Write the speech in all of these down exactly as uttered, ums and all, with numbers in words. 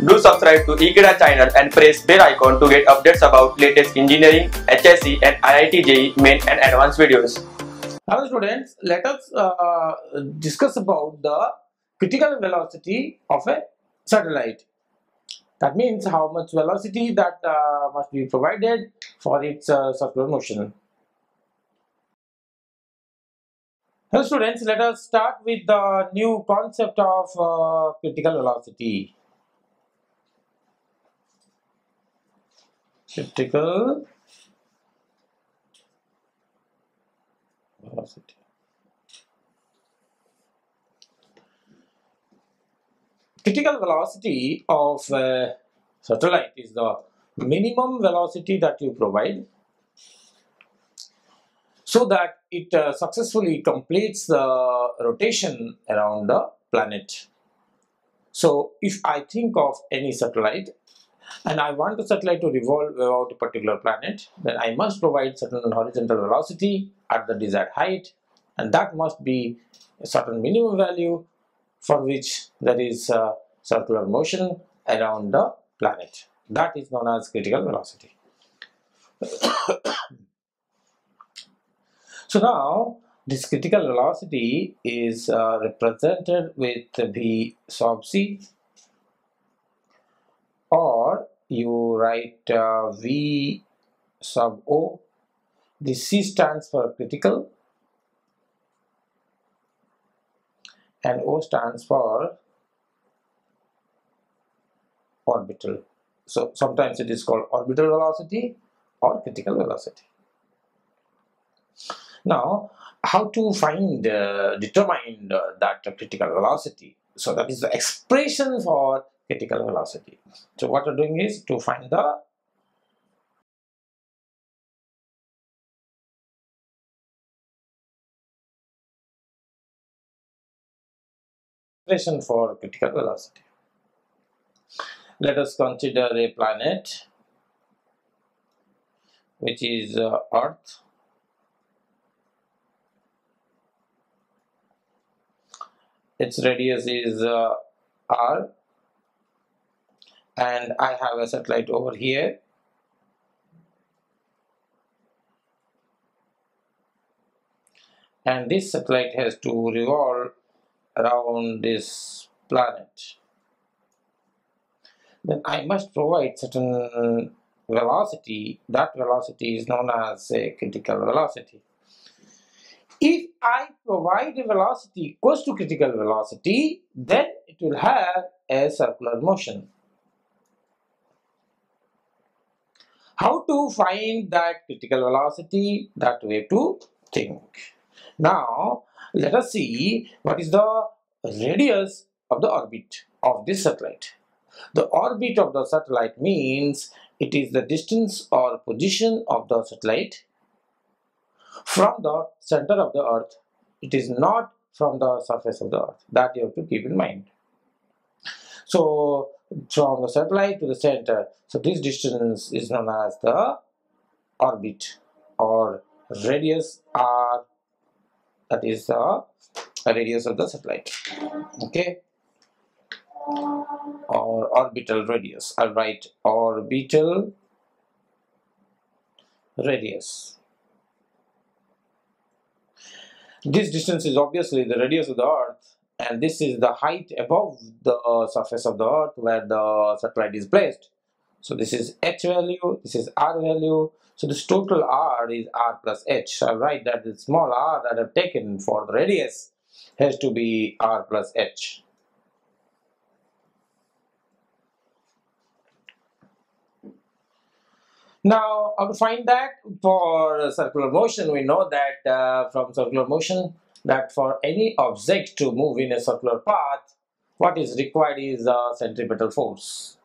Do subscribe to Ekeeda channel and press bell icon to get updates about latest engineering, H S C and I I T J E E main and advanced videos. Hello students, let us uh, discuss about the critical velocity of a satellite. That means how much velocity that uh, must be provided for its uh, circular motion. Hello students, let us start with the new concept of uh, critical velocity. Critical velocity. Critical velocity of a satellite is the minimum velocity that you provide so that it uh, successfully completes the rotation around the planet. So if I think of any satellite and I want the satellite to revolve about a particular planet, then I must provide certain horizontal velocity at the desired height, and that must be a certain minimum value for which there is uh, circular motion around the planet. That is known as critical velocity. So now this critical velocity is uh, represented with V sub c, or you write uh, V sub O. The C stands for critical and O stands for orbital. So sometimes it is called orbital velocity or critical velocity. Now, how to find, uh, determine uh, that critical velocity? So that is the expression for critical velocity. So what we're doing is to find the expression for critical velocity. Let us consider a planet which is uh, Earth. Its radius is uh, R, and I have a satellite over here. And this satellite has to revolve around this planet. Then I must provide certain velocity. That velocity is known as a critical velocity. If I provide a velocity equals to critical velocity, then it will have a circular motion. How to find that critical velocity? That way to think. Now, let us see what is the radius of the orbit of this satellite. The orbit of the satellite means it is the distance or position of the satellite from the center of the earth. It is not from the surface of the earth. That you have to keep in mind. So from the satellite to the center, so this distance is known as the orbit or radius r, that is the radius of the satellite. Okay, or orbital radius. I'll write orbital radius. This distance is obviously the radius of the earth, and this is the height above the uh, surface of the earth where the satellite is placed. So this is h value, this is r value. So this total r is r plus h. So I'll write that the small r that I've taken for the radius has to be r plus h. Now, how to find that? For circular motion, we know that uh, from circular motion that for any object to move in a circular path, what is required is a centripetal force.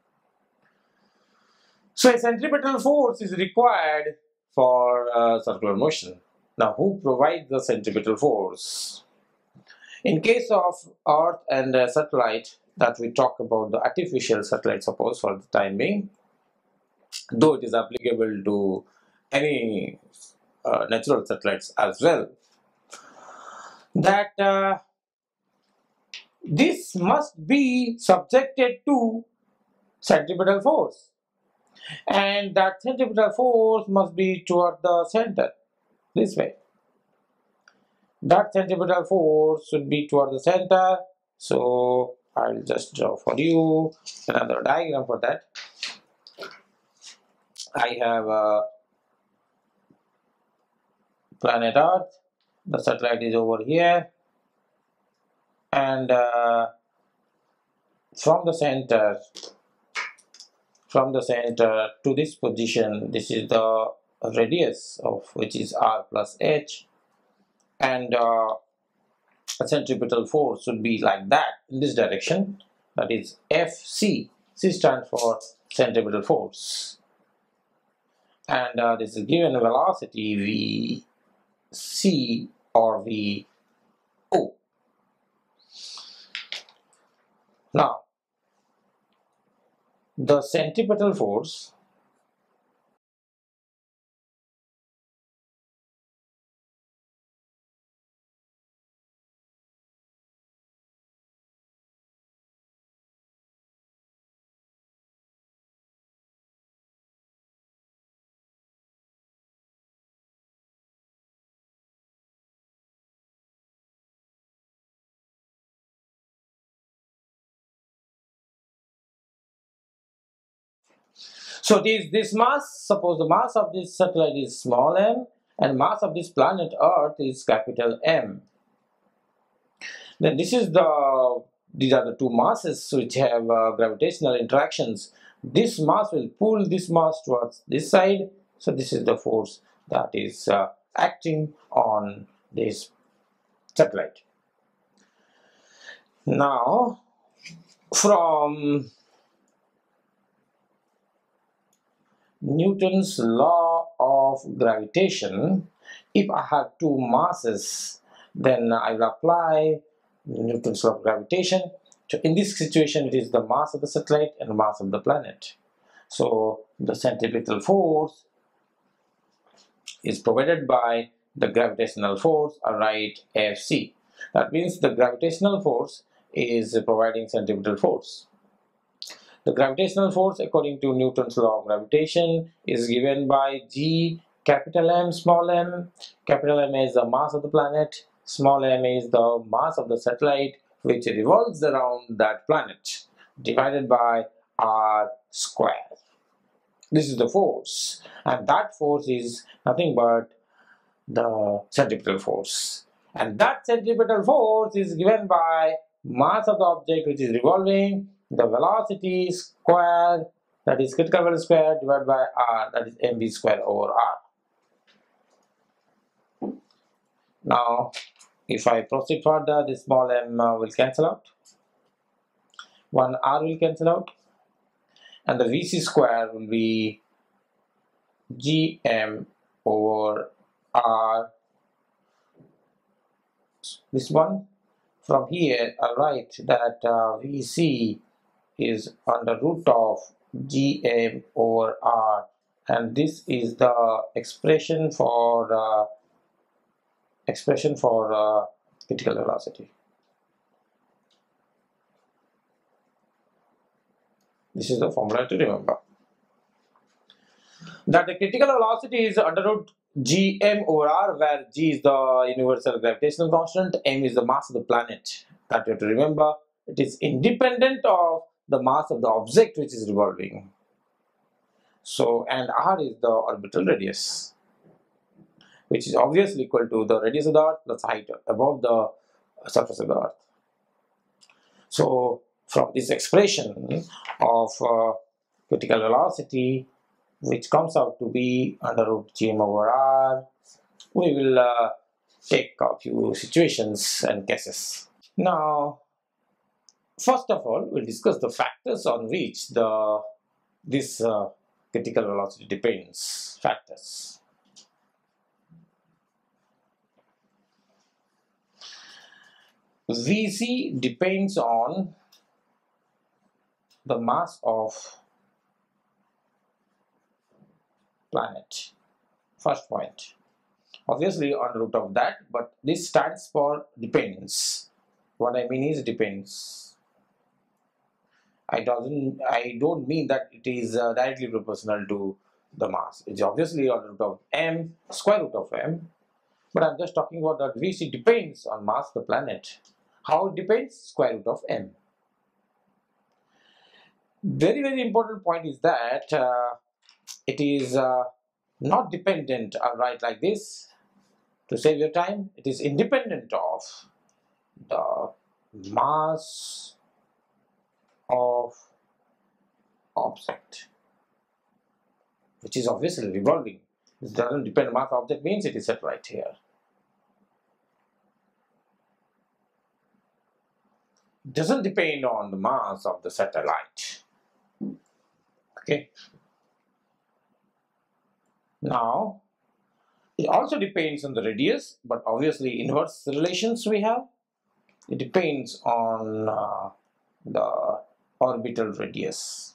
So a centripetal force is required for uh, circular motion. Now, who provides the centripetal force? In case of Earth and a satellite, that we talk about the artificial satellite, suppose for the time being, though it is applicable to any uh, natural satellites as well, that uh, this must be subjected to centripetal force, and that centripetal force must be toward the center, this way. That centripetal force should be toward the center, so I'll just draw for you another diagram for that. I have a planet Earth, the satellite is over here, and uh, from the center from the center to this position, this is the radius of which is r plus h, and uh, a centripetal force should be like that in this direction, that is F C. C stands for centripetal force, and uh, this is given velocity V C or V O. Now, the centripetal force So this, this mass, suppose the mass of this satellite is small m and mass of this planet Earth is capital M. Then this is the, these are the two masses which have uh, gravitational interactions. This mass will pull this mass towards this side, so this is the force that is uh, acting on this satellite. Now, from Newton's law of gravitation, if I have two masses, then I will apply Newton's law of gravitation. So in this situation, it is the mass of the satellite and the mass of the planet. So the centripetal force is provided by the gravitational force, all right, F C. That means the gravitational force is providing centripetal force. The gravitational force, according to Newton's law of gravitation, is given by G capital M small m. Capital M is the mass of the planet, small m is the mass of the satellite which revolves around that planet, divided by r square. This is the force, and that force is nothing but the centripetal force. And that centripetal force is given by mass of the object which is revolving, the velocity square, that is critical velocity square, divided by r, that is mv square over r. Now, if I proceed further, this small m uh, will cancel out, one r will cancel out, and the vc square will be gm over r. This one, from here I write that uh, vc is under root of gm over r, and this is the expression for uh, expression for uh, critical velocity. This is the formula to remember, that the critical velocity is under root gm over r, where g is the universal gravitational constant, m is the mass of the planet. That you have to remember. It is independent of the mass of the object which is revolving. So, and r is the orbital radius, which is obviously equal to the radius of the earth plus height above the surface of the earth. So from this expression of uh, critical velocity, which comes out to be under root gm over r, we will uh, take a few situations and cases. Now, first of all, we'll discuss the factors on which the this uh, critical velocity depends. Factors. Vc depends on the mass of planet. First point. Obviously on root of that, but this stands for depends. What I mean is depends. I doesn't I don't mean that it is uh, directly proportional to the mass. It's obviously under root of m, square root of m, but I'm just talking about that V C depends on mass of the planet. How it depends? Square root of m. Very very important point is that uh, it is uh, not dependent. I'll write like this to save your time. It is independent of the mass of object, which is obviously revolving. It doesn't depend on mass of object means it is set right here. It doesn't depend on the mass of the satellite. Okay. Now, it also depends on the radius, but obviously inverse relations we have. It depends on uh, the orbital radius.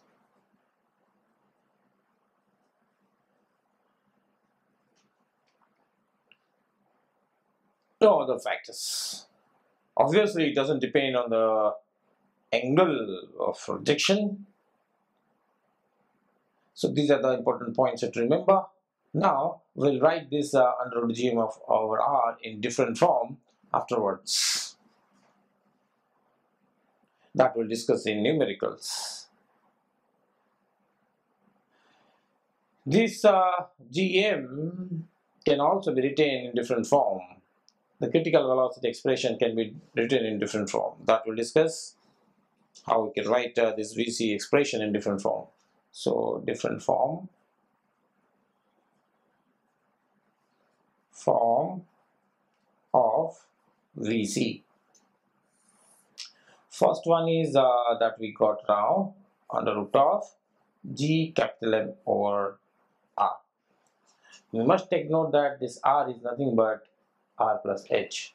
No other factors. Obviously, it doesn't depend on the angle of projection. So these are the important points to remember. Now we'll write this uh, under root gm of over r in different form afterwards. That we'll discuss in numericals. This uh, gm can also be written in different form. The critical velocity expression can be written in different form. That we'll discuss how we can write uh, this V C expression in different form. So different form, form of V C. First one is uh, that we got now under root of G capital M over R. We must take note that this R is nothing but R plus H.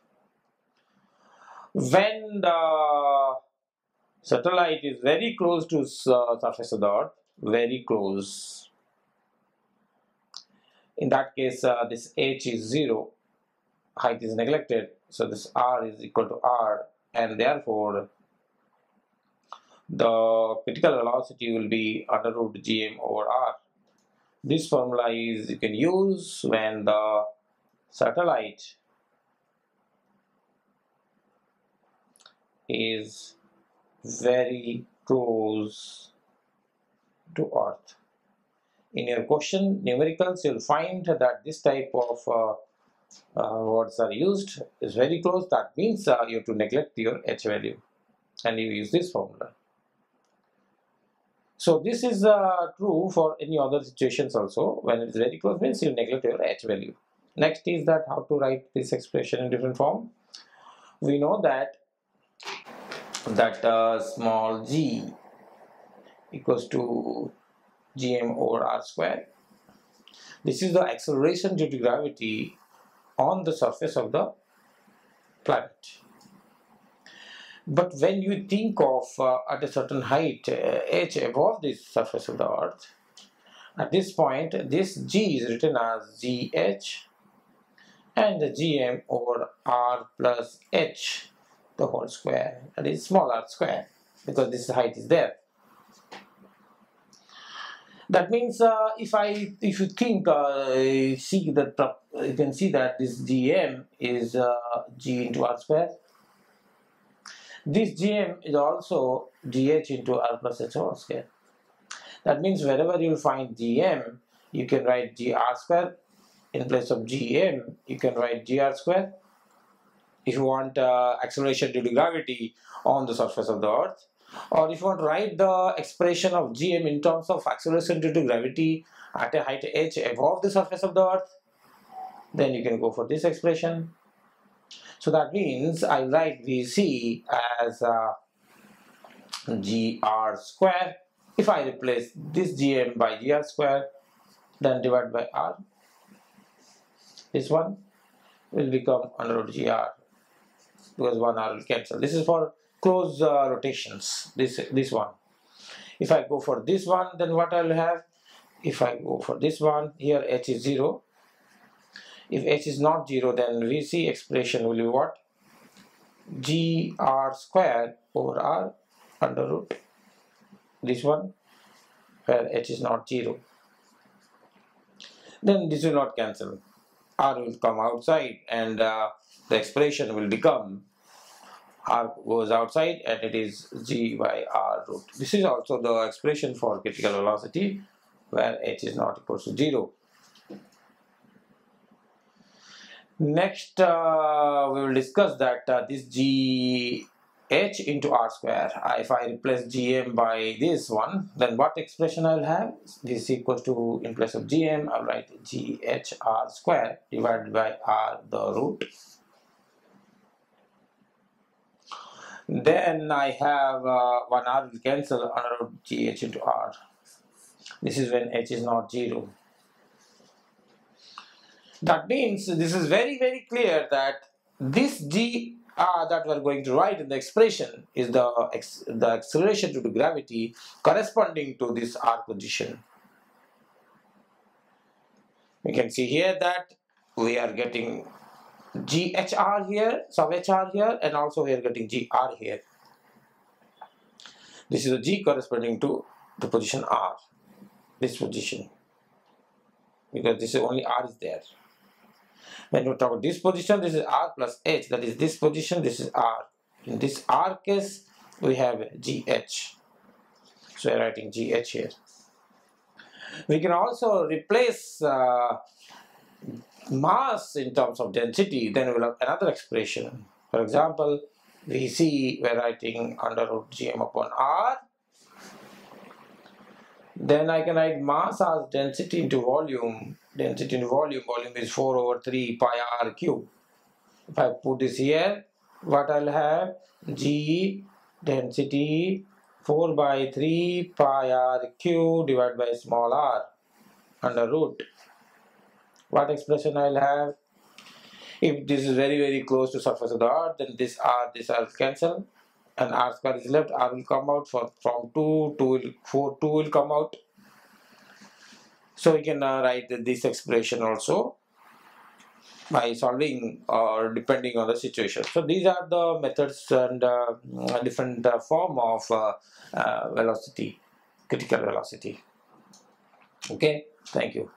When the satellite is very close to uh, surface of the earth, very close, in that case uh, this H is zero, height is neglected, so this R is equal to R, and therefore the critical velocity will be under root gm over R. This formula is you can use when the satellite is very close to Earth. In your question numericals, you'll find that this type of uh, uh, words are used is very close. That means uh, you have to neglect your H value and you use this formula. So this is uh, true for any other situations also. When it is very close means you neglect your H value. Next is that how to write this expression in different form. We know that that uh, small g equals to gm over r square. This is the acceleration due to gravity on the surface of the planet. But when you think of uh, at a certain height uh, h above the surface of the earth, at this point this g is written as gh and the gm over r plus h the whole square, that is small r square, because this height is there. That means uh, if I if you think uh, see that uh, you can see that this gm is uh, g into r square. This gm is also gh into r plus h whole square. That means wherever you will find gm, you can write gr square. In place of gm, you can write gr square. If you want uh, acceleration due to gravity on the surface of the earth, or if you want to write the expression of gm in terms of acceleration due to gravity at a height h above the surface of the earth, then you can go for this expression. So that means I write Vc as uh, gr square. If I replace this gm by gr square, then divide by r, this one will become under root gr, because one r will cancel. This is for close uh, rotations, this this one. If I go for this one, then what I will have? If I go for this one, here h is zero. If h is not zero, then Vc expression will be what? Gr square over r under root this one where h is not zero. Then this will not cancel. R will come outside and uh, the expression will become R goes outside and it is G by R root. This is also the expression for critical velocity where h is not equal to zero. Next, uh, we will discuss that uh, this G h into R square. Uh, if I replace Gm by this one, then what expression I will have? This is equal to, in place of Gm, I will write G h R square divided by R the root. Then I have uh, one R will cancel under root G h into R. This is when h is not zero. That means this is very very clear that this G R that we are going to write in the expression is the, ex the acceleration due to gravity corresponding to this R position. We can see here that we are getting G H R here, sub H R here, and also we are getting G R here. This is the G corresponding to the position R, this position, because this is only R is there. When we talk about this position, this is R plus H, that is this position, this is R. In this R case, we have G H. So we are writing G H here. We can also replace uh, mass in terms of density, then we will have another expression. For example, we see we are writing under root Gm upon R. Then I can write mass as density into volume. Density into volume, volume is four over three pi R cube. If I put this here, what I'll have? G density four by three pi R cube divided by small r under root. What expression I'll have? If this is very very close to surface of the earth, then this R, this R will cancel, and R square is left. R will come out for from two, two will four, two will come out. So we can uh, write this expression also by solving or depending on the situation. So these are the methods and uh, different uh, form of uh, uh, velocity, critical velocity. Okay, thank you.